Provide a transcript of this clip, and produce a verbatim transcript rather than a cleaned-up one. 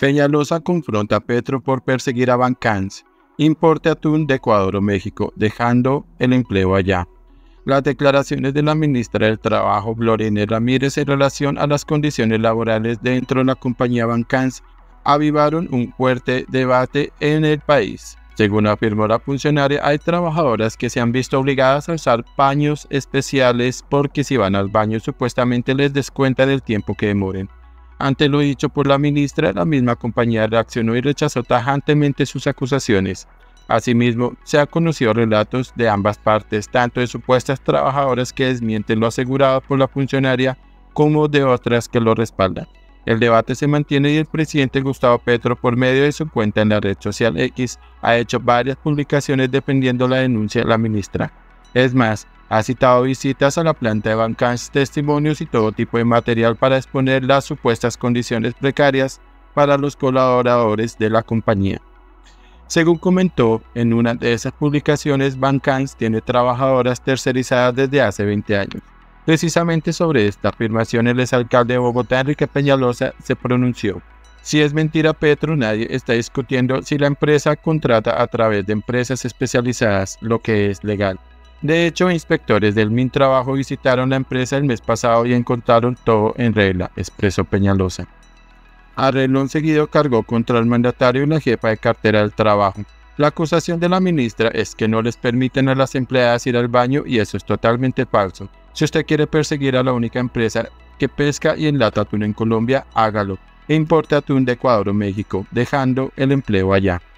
Peñalosa confronta a Petro por perseguir a Bancans. Importe atún de Ecuador o México, dejando el empleo allá. Las declaraciones de la ministra del Trabajo, Gloria Ramírez, en relación a las condiciones laborales dentro de la compañía Bancans avivaron un fuerte debate en el país. Según afirmó la funcionaria, hay trabajadoras que se han visto obligadas a usar paños especiales porque si van al baño supuestamente les descuentan el tiempo que demoren. Ante lo dicho por la ministra, la misma compañía reaccionó y rechazó tajantemente sus acusaciones. Asimismo, se han conocido relatos de ambas partes, tanto de supuestas trabajadoras que desmienten lo asegurado por la funcionaria, como de otras que lo respaldan. El debate se mantiene y el presidente Gustavo Petro, por medio de su cuenta en la red social X, ha hecho varias publicaciones defendiendo la denuncia de la ministra. Es más, ha citado visitas a la planta de Bancans, testimonios y todo tipo de material para exponer las supuestas condiciones precarias para los colaboradores de la compañía. Según comentó en una de esas publicaciones, Bancans tiene trabajadoras tercerizadas desde hace veinte años. Precisamente sobre esta afirmación, el exalcalde de Bogotá, Enrique Peñalosa, se pronunció. Si es mentira, Petro, nadie está discutiendo si la empresa contrata a través de empresas especializadas, lo que es legal. De hecho, inspectores del Mintrabajo visitaron la empresa el mes pasado y encontraron todo en regla, expresó Peñalosa. A renglón seguido cargó contra el mandatario y la jefa de cartera del trabajo. La acusación de la ministra es que no les permiten a las empleadas ir al baño y eso es totalmente falso. Si usted quiere perseguir a la única empresa que pesca y enlata atún en Colombia, hágalo. E importe atún de Ecuador o México, dejando el empleo allá.